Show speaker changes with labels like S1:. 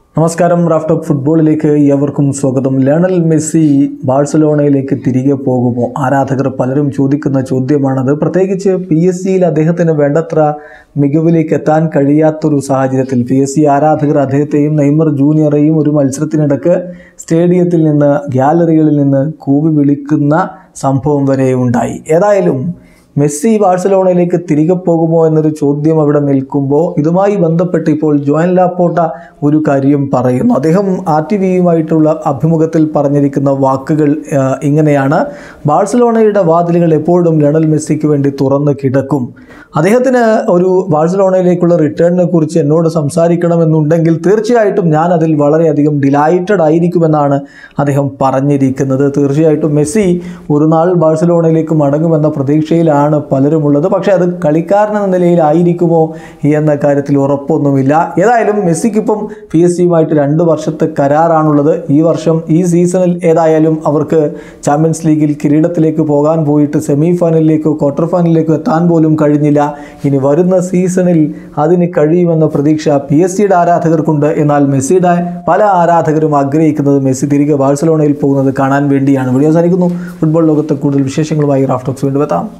S1: നമസ്കാരം. Raf talk ഫുട്ബോളിലേക്ക് ഏവർക്കും സ്വാഗതം. ലയണൽ മെസ്സി ബാഴ്സലോണയിലേക്ക് തിരികെ പോകുമോ? ആരാധകർ പലരും ചോദിക്കുന്ന ചോദ്യമാണത്. പ്രത്യേകിച്ച് PSG അദ്ദേഹത്തിന് വേണ്ടത്ര മികവിലേക്ക് എത്താൻ കഴിയാത്തൊരു സാഹചര്യത്തിൽ PSG ആരാധകർ അദ്ദേഹത്തെയും നെയ്മർ ജൂനിയറെയും ഒരു മത്സരത്തിനിടക്ക് സ്റ്റേഡിയത്തിൽ നിന്ന് ഗ്യാലറികളിൽ നിന്ന് കൂവി വിളിക്കുന്ന സംഭവം വരെ ഉണ്ടായി. ഏതായാലും മെസ്സി ബാഴ്സലോണയിലേക്ക് തിരികെ പോകുമോ എന്നൊരു ചോദ്യം അവിടെ നിൽക്കുമ്പോൾ ഇതുമായി ബന്ധപ്പെട്ട് ഇപ്പോൾ ജോയൻ ലാപ്പോർട്ട ഒരു കാര്യം പറയുന്നു. അദ്ദേഹം RTV-യുമായിട്ടുള്ള അഭിമുഖത്തിൽ പറഞ്ഞിരിക്കുന്ന വാക്കുകൾ ഇങ്ങനെയാണ്: ബാഴ്സലോണയുടെ വാതിലുകൾ എപ്പോഴും ലയണൽ മെസ്സിക്ക് വേണ്ടി തുറന്ന് കിടക്കും. അദ്ദേഹത്തിന് ഒരു ബാഴ്സലോണയിലേക്കുള്ള റിട്ടേണിനെ കുറിച്ച് എന്നോട് സംസാരിക്കണമെന്നുണ്ടെങ്കിൽ തീർച്ചയായിട്ടും ഞാൻ അതിൽ വളരെയധികം ഡിലൈറ്റഡ് ആയിരിക്കുമെന്നാണ് അദ്ദേഹം പറഞ്ഞിരിക്കുന്നത്. തീർച്ചയായിട്ടും മെസ്സി ഒരു നാൾ ബാഴ്സലോണയിലേക്ക് മടങ്ങുമെന്ന പ്രതീക്ഷയിലാണ് പലരുമുള്ളത്. പക്ഷേ അത് കളിക്കാരനെന്ന നിലയിലായിരിക്കുമോ എന്ന കാര്യത്തിൽ ഉറപ്പൊന്നുമില്ല. ഏതായാലും മെസ്സിക്കിപ്പം PSG-യുമായിട്ട് 2 വർഷത്തെ കരാറാണുള്ളത്. ഈ സീസണിൽ ഏതായാലും അവർക്ക് ചാമ്പ്യൻസ് ലീഗിൽ കിരീടത്തിലേക്ക് പോകാൻ പോയിട്ട് സെമി ഫൈനലിലേക്കോ ക്വാർട്ടർ ഫൈനലിലേക്കോ എത്താൻ പോലും കഴിഞ്ഞില്ല. ഇനി വരുന്ന സീസണിൽ അതിന് കഴിയുമെന്ന പ്രതീക്ഷ PSG-യുടെ ആരാധകർക്കുണ്ട്. എന്നാൽ മെസ്സിയുടെ പല ആരാധകരും ആഗ്രഹിക്കുന്നത് മെസ്സി തിരികെ ബാഴ്സലോണയിൽ പോകുന്നത് കാണാൻ വേണ്ടിയാണ്. വീഡിയോ അവസാനിക്കുന്നു. ഫുട്ബോൾ ലോകത്തെ കൂടുതൽ വിശേഷങ്ങളുമായി റാഫ് ടോക്സ് വീണ്ടും എത്താം.